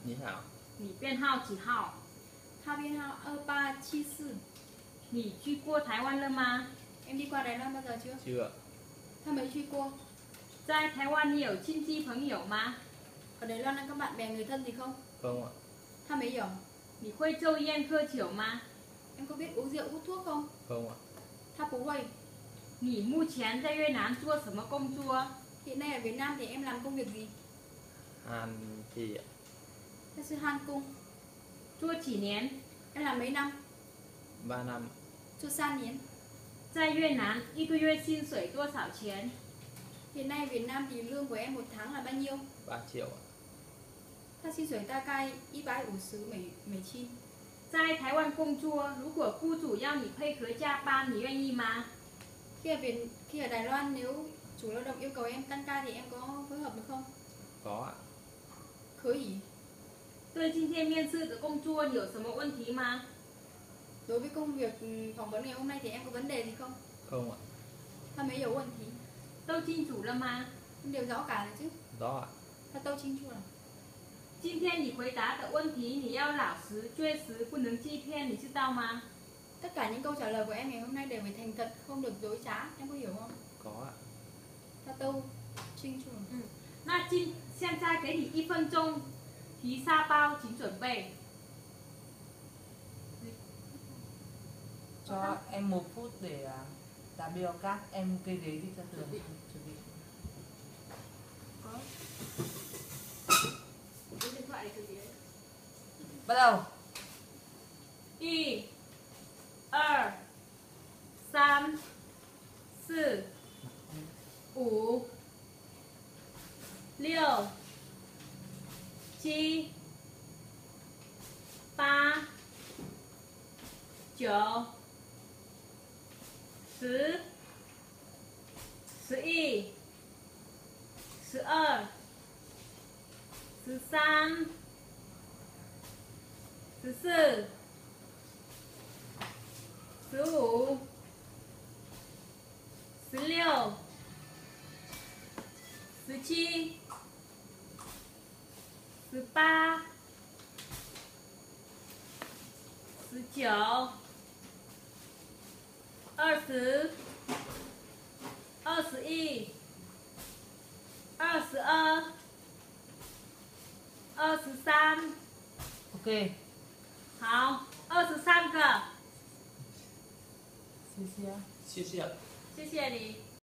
你好， 你编号几号？ 他编号2374。 你去过台湾了吗？ Em đi qua Đài Loan bao giờ chưa? chưa. Tha mấy truy qua. 在台湾你有亲戚朋友吗？ Ở Đài Loan có bạn bè người thân gì không? Không ạ. Tha mấy giờ? 你会抽烟喝酒吗？ Em có biết uống rượu hút thuốc không? Không ạ. Tha bố quầy. 你目前在越南做什么工作？ Hiện nay ở Việt Nam thì em làm công việc gì? Hàn thì ạ. Ta sư han cung. 做几年？ Em làm mấy năm? 3 năm. Cho san niên. 在越南一个月薪水多少钱？ Hiện nay ở Việt Nam thì lương của em một tháng là bao nhiêu? 3 triệu ạ. Ta xin sửa ta cai y bái ủ sứ mấy chi. 在台湾工作，如果雇主要你配合加班，你愿意吗？ Khi ở Đài Loan nếu chủ lao động yêu cầu em tăng ca thì em có phối hợp được không? Có ạ. Khởi ý. 对今天面试的工作有什么问题吗？ Đối với công việc phỏng vấn ngày hôm nay thì em có vấn đề gì không? Không ạ. Tha mấy dấu vấn thì 都清楚了吗？ em đều rõ cả rồi chứ. Rõ ạ. Tha tâu chính chu là. 今天你回答的问题你要老实、确实，不能欺骗，你知道吗？ Tất cả những câu trả lời của em ngày hôm nay đều phải thành thật, không được dối trá, em có hiểu không? Có ạ. Ta tâu chính chu. 那现在给你1分钟，提沙包，请准备。 Cho em 1 phút để đã biểu các em cây ghế đi ra tường. Chuẩn bị. Lấy điện thoại để chuẩn bị. Bắt đầu. 1、2、3、4、5、6、7、8、9、10、11、12、13、14、15、16、17、18、19、20、21、22、23。 Ok. 好，23个， 谢谢。 谢谢ạ. 谢谢你。